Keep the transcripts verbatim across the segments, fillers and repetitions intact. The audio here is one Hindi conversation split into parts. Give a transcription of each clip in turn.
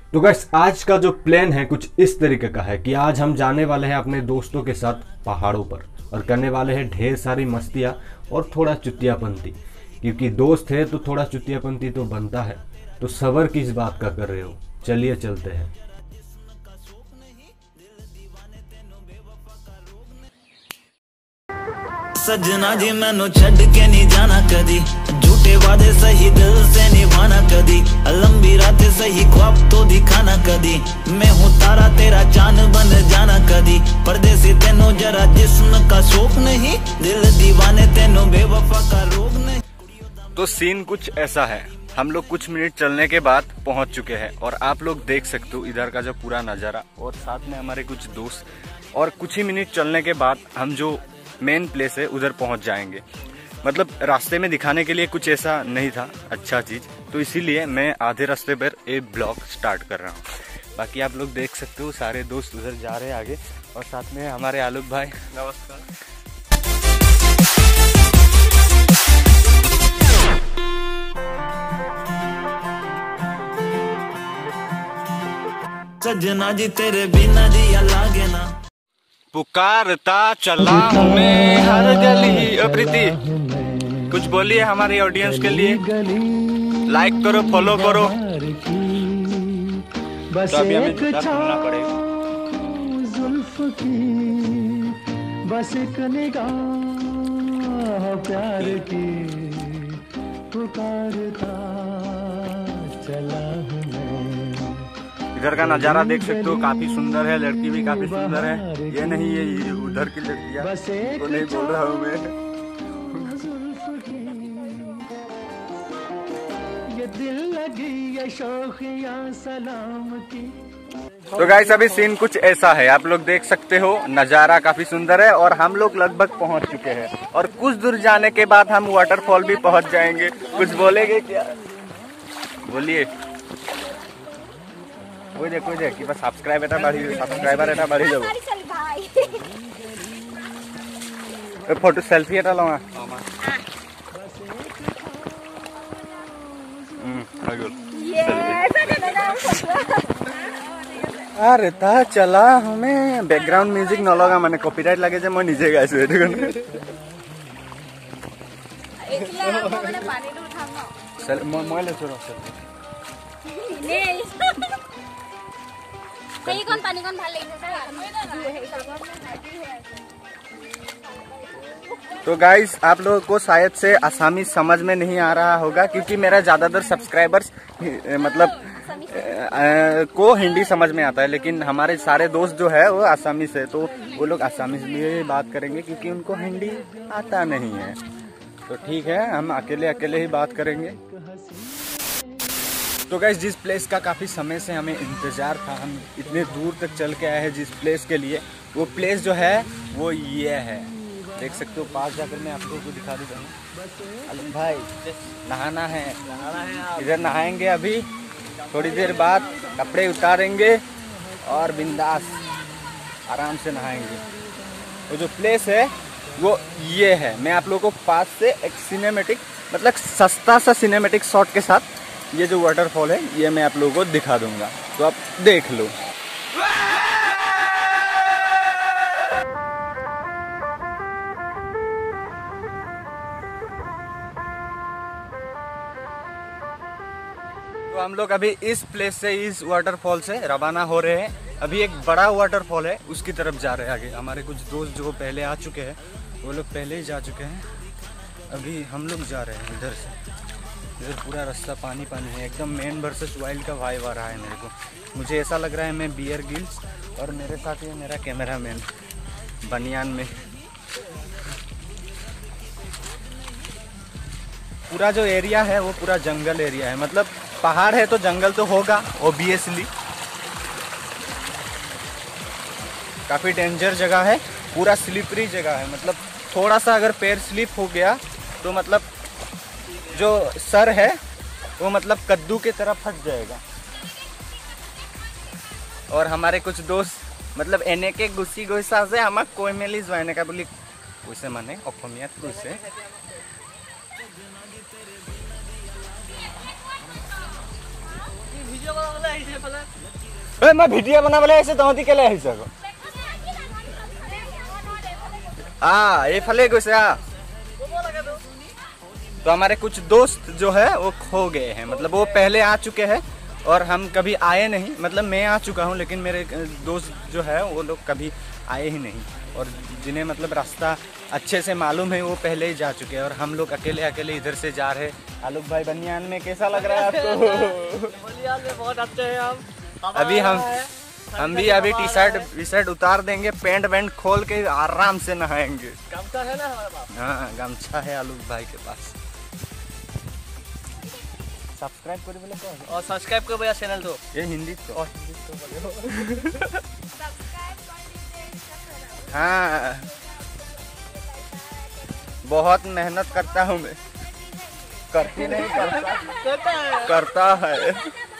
तो गाइस आज का जो प्लान है कुछ इस तरीके का है कि आज हम जाने वाले हैं अपने दोस्तों के साथ पहाड़ों पर और करने वाले हैं ढेर सारी मस्तियाँ और थोड़ा चुतियापंती, क्योंकि दोस्त है तो थोड़ा चुतियापंती तो बनता है। तो सबर किस बात का कर रहे हो, चलिए चलते हैं। सजना जी मैनू छड़ के नहीं जाना कदी, झूठे वादे सही दिल से निभाना कदी, लंबी रातें सही ख्वाब तो दिखाना कदी, मैं हूँ तारा तेरा चांद बन जाना कदी, परदेसी तेनों जरा जिस्म का शौक नहीं, दिल दीवाने तेनों बेवफा का रोग नहीं। तो सीन कुछ ऐसा है, हम लोग कुछ मिनट चलने के बाद पहुंच चुके हैं और आप लोग देख सकते हो इधर का जो पूरा नज़ारा और साथ में हमारे कुछ दोस्त, और कुछ ही मिनट चलने के बाद हम जो मेन प्लेस है उधर पहुंच जाएंगे। मतलब रास्ते में दिखाने के लिए कुछ ऐसा नहीं था अच्छा चीज़, तो इसीलिए मैं आधे रास्ते पर एक ब्लॉग स्टार्ट कर रहा हूँ। बाकी आप लोग देख सकते हो सारे दोस्त उधर जा रहे हैं आगे, और साथ में हमारे आलोक भाई। नमस्कार। सजना जी तेरे बिना दिया लागे ना, पुकारता चला हूं मैं हर गली। प्रीति कुछ बोलिए हमारी ऑडियंस के लिए, लाइक करो, फॉलो करो। तो अभी हमें जूता ढूंढना पड़ेगा। बस एक निगाह प्यार की पुकारता चला हूं मैं। इधर का नजारा देख सकते हो, काफी सुंदर है, लड़की भी काफी सुंदर है। ये नहीं है ये उधर की लड़कियां, तो नहीं बोल रहा हूँ मैं। ये दिल लगी ये शौकिया सलाम की। तो गाइस अभी सीन कुछ ऐसा है, आप लोग देख सकते हो, नजारा काफी सुंदर है और हम लोग लगभग पहुंच चुके हैं और कुछ दूर जाने के बाद हम वाटरफॉल भी पहुंच जाएंगे। कुछ बोलेंगे क्या? बोलिए। कोई दे कोई दे कि बस सब्सक्राइब এটা বাড়ি সাবস্ক্রাইবার এটা বাড়ি যাবো। এই ফটো সেলফি এটা লওয়া আমা হুম আগল আরে তা চলা আমি ব্যাকগ্রাউন্ড মিউজিক ন লগা মানে কপিরাইট লাগে যে মই নিজে গাইছো এটো কাৰণে একলা মানে পানী দু উঠাম ন সেল মই মই লৈছো ৰ সেলফি নে कई कौन पानी कौन भाल लगी है। तो गाइस आप लोगों को शायद से आसामी समझ में नहीं आ रहा होगा, क्योंकि मेरा ज्यादातर सब्सक्राइबर्स मतलब आ, को हिंदी समझ में आता है, लेकिन हमारे सारे दोस्त जो है वो आसामी से, तो वो लोग आसामी में बात करेंगे क्योंकि उनको हिंदी आता नहीं है। तो ठीक है, हम अकेले अकेले ही बात करेंगे। तो गाइस जिस प्लेस का काफ़ी समय से हमें इंतज़ार था, हम इतने दूर तक चल के आए हैं जिस प्लेस के लिए, वो प्लेस जो है वो ये है, देख सकते हो। पास जाकर मैं आप लोगों को दिखा दूँगा। अलम भाई नहाना है, नहाना है, इधर नहाएंगे अभी, थोड़ी देर बाद कपड़े उतारेंगे और बिंदास आराम से नहाएंगे। वो जो प्लेस है वो ये है। मैं आप लोगों को पास से एक सिनेमेटिक मतलब सस्ता सा सिनेमेटिक शॉट के साथ ये जो वाटरफॉल है ये मैं आप लोगों को दिखा दूंगा, तो आप देख लो। तो हम लोग अभी इस प्लेस से, इस वाटरफॉल से रवाना हो रहे हैं। अभी एक बड़ा वाटरफॉल है उसकी तरफ जा रहे हैं आगे। हमारे कुछ दोस्त जो पहले आ चुके हैं वो लोग पहले ही जा चुके हैं, अभी हम लोग जा रहे हैं इधर से। इधर पूरा रास्ता पानी पानी है, एकदम मैन वर्सेस वाइल्ड का वाइब आ रहा है मेरे को। मुझे ऐसा लग रहा है मैं बियर गिल्स, और मेरे साथ ये मेरा कैमरा मैन बनियान में। पूरा जो एरिया है वो पूरा जंगल एरिया है, मतलब पहाड़ है तो जंगल तो होगा ऑब्वियसली। काफ़ी डेंजर जगह है, पूरा स्लिपरी जगह है, मतलब थोड़ा सा अगर पैर स्लिप हो गया तो मतलब जो सर है वो मतलब कद्दू की तरह फट जाएगा। और हमारे कुछ दोस्त मतलब एने के गुस्सी गोसा से हमार कोई मेली जाने का बोली वैसे माने অসমীয়াত কৈছে। मैं वीडियो बना वाले ऐसे तो के लिए सको हाँ ये फले कुछ तो हमारे कुछ दोस्त जो है वो खो गए हैं, मतलब वो पहले आ चुके हैं और हम कभी आए नहीं। मतलब मैं आ चुका हूँ लेकिन मेरे दोस्त जो है वो लोग कभी आए ही नहीं, और जिन्हें मतलब रास्ता अच्छे से मालूम है वो पहले ही जा चुके हैं और हम लोग अकेले अकेले इधर से जा रहे हैं। आलोक भाई बनियान में कैसा लग रहा है आपको? बहुत अच्छे हैं हम। अभी हम हम भी अभी टी शर्ट टी शर्ट उतार देंगे, पैंट वैंट खोल के आराम से नहाएंगे। गमछा है ना हमारे पास? हाँ गमछा है आलोक भाई के पास। सब्सक्राइब कर बोले कौन और सब्सक्राइब कर भैया चैनल तो ये हिंदी तो हाँ बहुत मेहनत करता हूँ मैं, करती नहीं करता करता है करता है।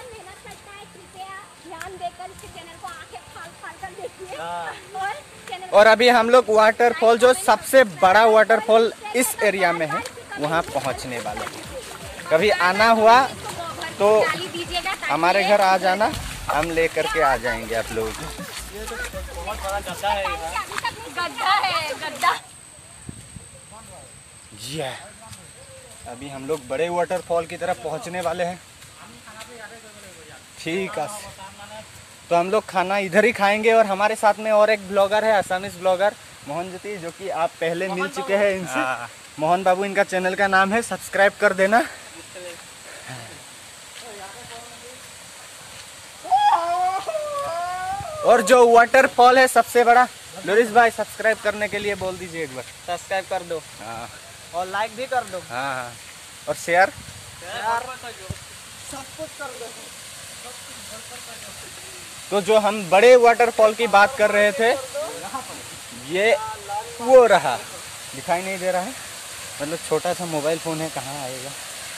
और अभी हम लोग वाटरफॉल जो सबसे बड़ा वाटरफॉल इस एरिया में है वहाँ पहुँचने वाले हैं। कभी आना हुआ तो हमारे घर आ जाना, हम लेकर के आ जाएंगे आप लोगों को। ये तो बहुत बड़ा गड्ढा है यहाँ। गड्ढा है गड्ढा। जी है, अभी हम लोग बड़े वाटरफॉल की तरफ पहुँचने वाले हैं। ठीक है, तो हम लोग खाना इधर ही खाएंगे और हमारे साथ में और एक ब्लॉगर है, असमीज ब्लॉगर मोहन ज्योति, जो कि आप पहले मिल चुके हैं इनसे। मोहन बाबू इनका चैनल का नाम है, सब्सक्राइब कर देना। और जो वाटरफॉल है सबसे बड़ा, लोरिस भाई सब्सक्राइब करने के लिए बोल दीजिए एक बार। सब्सक्राइब कर दो हाँ और लाइक भी कर दो। हाँ हाँ और शेयर सब कुछ कर दो। तो जो हम बड़े वाटरफॉल की बात कर रहे थे ये वो रहा, दिखाई नहीं दे रहा है, मतलब छोटा सा मोबाइल फोन है, कहाँ आएगा।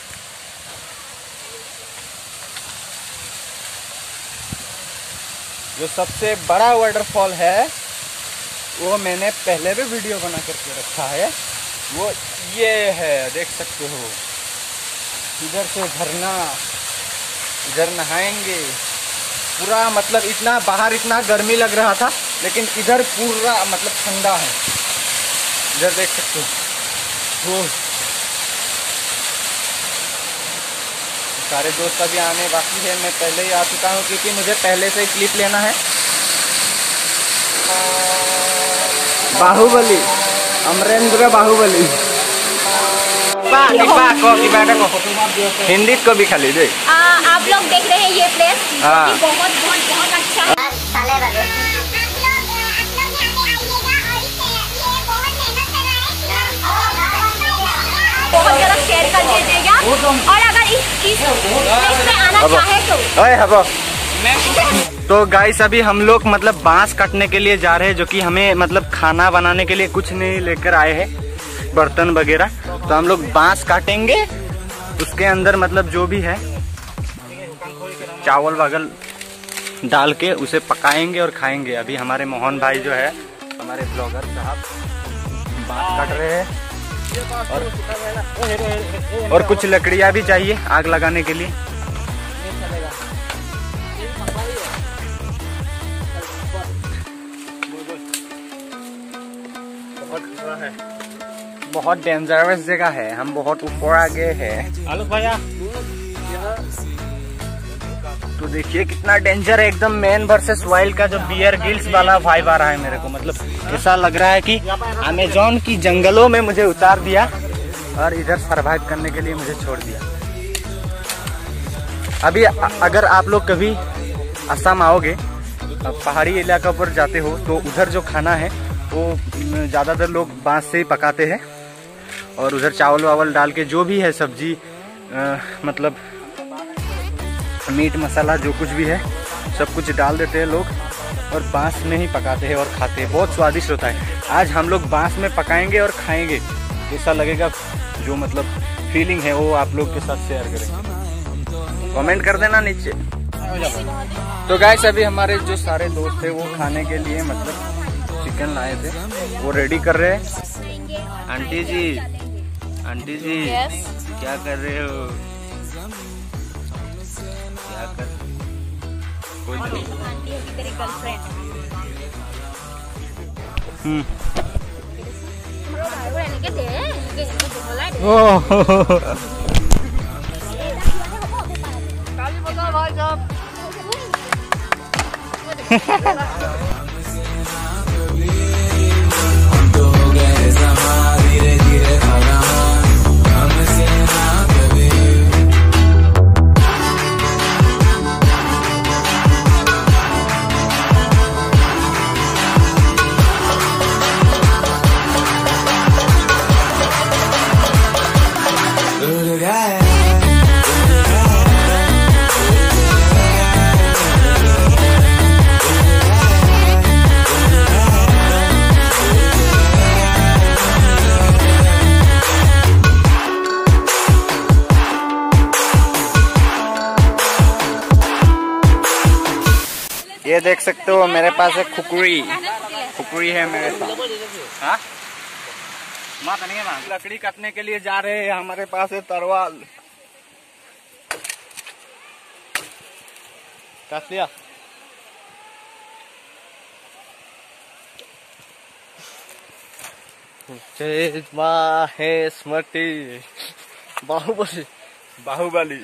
जो सबसे बड़ा वाटरफॉल है वो मैंने पहले भी वीडियो बना करके रखा है, वो ये है, देख सकते हो। इधर से झरना, इधर नहाएंगे पूरा, मतलब इतना बाहर इतना गर्मी लग रहा था लेकिन इधर पूरा मतलब ठंडा है। इधर देख सकते हो। सारे दोस्त अभी आने बाकी है, मैं पहले ही आ चुका हूँ क्योंकि मुझे पहले से ही क्लिप लेना है। बाहुबली, अमरेंद्र बाहुबली हिंदी को भी खाली दे। आ, आप लोग देख रहे हैं ये प्लेस, हाँ। बहुत बहुत बहुत अच्छा है। बहुत ज़्यादा शेयर कर दीजिएगा और अगर इस इस प्लेस में आना चाहे तो ओए हबो। तो गाइस अभी हम लोग मतलब बांस काटने के लिए जा रहे हैं, जो कि हमें मतलब खाना बनाने के लिए कुछ नहीं लेकर आए हैं, बर्तन वगैरह। तो हम लोग बांस काटेंगे, उसके अंदर मतलब जो भी है चावल वगल डाल के उसे पकाएंगे और खाएंगे। अभी हमारे मोहन भाई जो है, हमारे ब्लॉगर साहब, बांस काट रहे हैं और, और कुछ लकड़ियाँ भी चाहिए आग लगाने के लिए। है बहुत डेंजरस जगह है, हम बहुत ऊपर आ गए हैं। आलोक भैया तो देखिए कितना डेंजर है, एकदम मैन वर्सेस वाइल्ड का जो बियर गिल्स वाला वाइब आ रहा है मेरे को। मतलब ऐसा लग रहा है कि अमेज़न की जंगलों में मुझे उतार दिया और इधर सरवाइव करने के लिए मुझे छोड़ दिया। अभी अगर आप लोग कभी असम आओगे, पहाड़ी इलाका पर जाते हो, तो उधर जो खाना है वो ज़्यादातर लोग बांस से ही पकाते हैं और उधर चावल वावल डाल के जो भी है सब्जी, आ, मतलब मीट मसाला जो कुछ भी है सब कुछ डाल देते हैं लोग और बांस में ही पकाते हैं और खाते हैं। बहुत स्वादिष्ट होता है। आज हम लोग बांस में पकाएंगे और खाएंगे, ऐसा लगेगा। जो मतलब फीलिंग है वो आप लोग के साथ शेयर करेंगे, कमेंट कर देना नीचे। तो गाइस अभी हमारे जो सारे दोस्त थे वो खाने के लिए मतलब चिकन लाए थे, वो रेडी कर रहे हैं। Aunty ji, aunty ji yes. क्या कर रहे हो? क्या कर मानती है कि तेरी गर्लफ्रेंड हम्म भाई बहन के दे के के बोला दे ओह काली बता भाई साहब ये देख सकते हो मेरे पास एक खुकड़ी खुकड़ी है मेरे पास। हाँ माँ नहीं है माँ। लकड़ी काटने के लिए जा रहे हैं, हमारे पास है तरवाल। काट लिया। स्मृति बाहुबली बाहुबली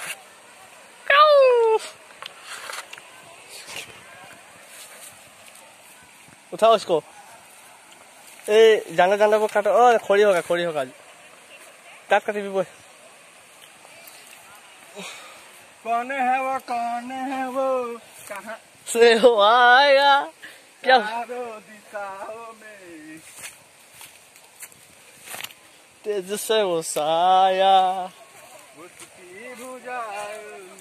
उठाओ इसको। ए जाना जाना को काटो। ओ खोड़ी होगा खोड़ी होगा काट काट भी बोल। कौन है वो कौन है वो कहाँ से हो आया क्या चारों दिशाओं में तेज से वो साया उसकी भुजाएं।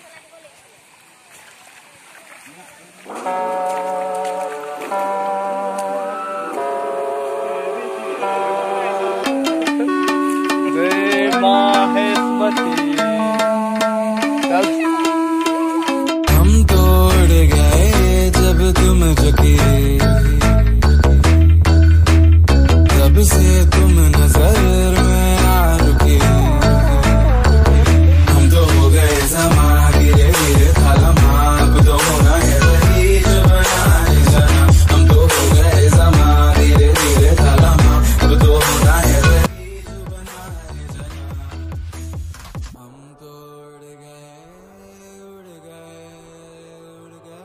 हम तोड़ गए जब तुम झुके, तब से तुम नजर में आ रुके। हम तो हो गए समा गिरे गिरे थालमा, अब तो होना है वही जो बनाए जाना। हम तो हो गए समा गिरे गिरे थालमा, अब तो होना है वही जो बनाए जाना। हम तो उड़ गए उड़ गए उड़ गए।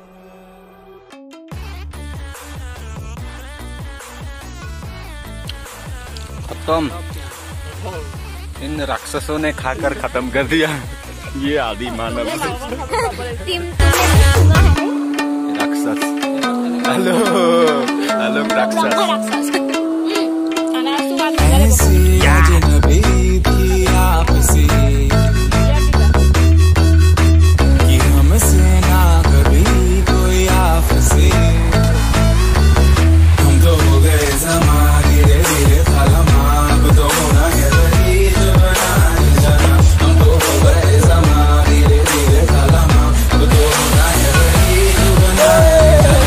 खत्म। इन राक्षसों ने खाकर खत्म कर दिया ये आदि मानव टीम तुमने है राक्षस। हेलो हेलो राक्षस। राक्षस खाना सुबह ऐसी अजनबी थी आपसी कि हमसे ना कभी कोई आपसी। हम तो हो गए समा धीरे धीरे थालमा, अब तो होना है वही जो बनाए जाना। हम तो हो गए समा धीरे धीरे थालमा, अब तो होना है वही जो बनाए जाना।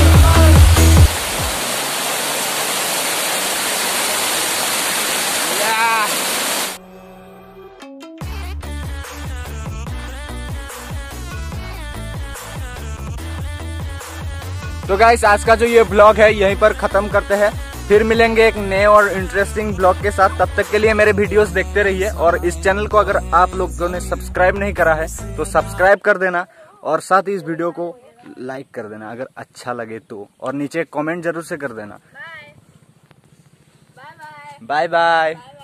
तो गाइस आज का जो ये ब्लॉग है यहीं पर खत्म करते हैं। फिर मिलेंगे एक नए और इंटरेस्टिंग ब्लॉग के साथ। तब तक के लिए मेरे वीडियोस देखते रहिए और इस चैनल को अगर आप लोगों ने सब्सक्राइब नहीं करा है तो सब्सक्राइब कर देना और साथ ही इस वीडियो को लाइक कर देना अगर अच्छा लगे तो, और नीचे कमेंट जरूर से कर देना। Bye bye.